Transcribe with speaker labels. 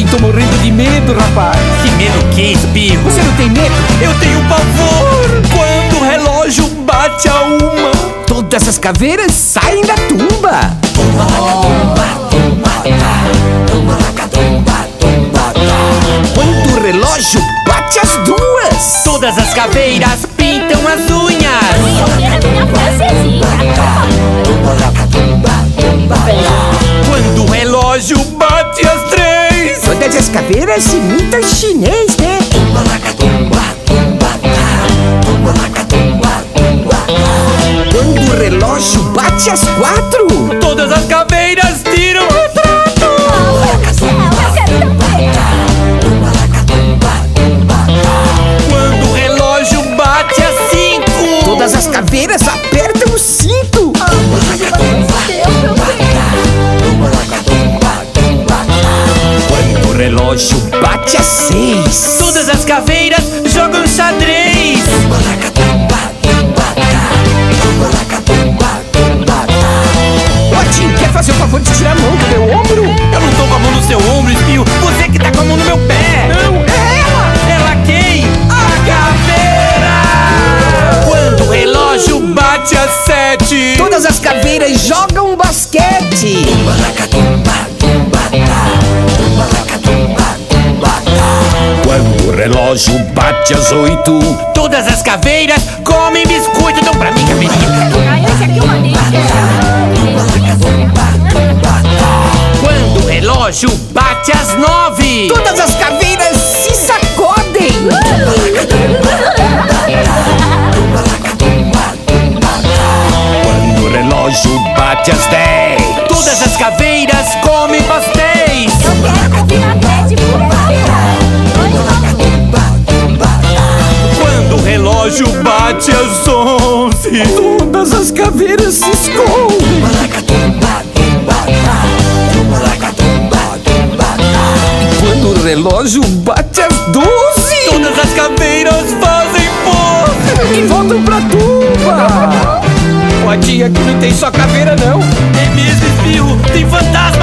Speaker 1: Otim, tô morrendo de medo, rapaz.
Speaker 2: Que medo que, espirro?
Speaker 1: Você não tem medo?
Speaker 2: Eu tenho pavor quando o relógio bate a 1.
Speaker 1: Todas as caveiras saem da tumba. Quando o relógio bate as 2,
Speaker 2: todas as caveiras pintam as unhas. Quando o relógio bate as 3,
Speaker 1: todas as caveiras imitam chinês, né? Quando o relógio bate as 4,
Speaker 2: todas as caveiras tiram o retrato. Quando o relógio bate as 5,
Speaker 1: todas as caveiras apertam o cinto. Quando o relógio bate as 6,
Speaker 2: todas as caveiras jogam xadrez.
Speaker 1: Otim, quer fazer o favor de tirar a mão do meu ombro?
Speaker 2: Eu não tô com a mão no seu ombro, espio. Você que tá com a mão no meu pé.
Speaker 1: Não, é ela!
Speaker 2: Ela quem? A caveira! Quando o relógio bate às 7,
Speaker 1: todas as caveiras jogam basquete. Quando o relógio bate às 8,
Speaker 2: todas as caveiras comem biscoito. Dão pra mim, caveirinha. Quando o relógio bate às 9,
Speaker 1: todas as caveiras se sacodem. Quando o relógio bate às 10,
Speaker 2: todas as caveiras comem pastéis. Quando o relógio bate às 11,
Speaker 1: todas as caveiras se escondem. Quando o relógio bate às 12,
Speaker 2: todas as caveiras fazem pose
Speaker 1: e voltam pra tumba. Otim, aqui não tem só caveira, não.
Speaker 2: É mesmo, espirro, tem fantasma.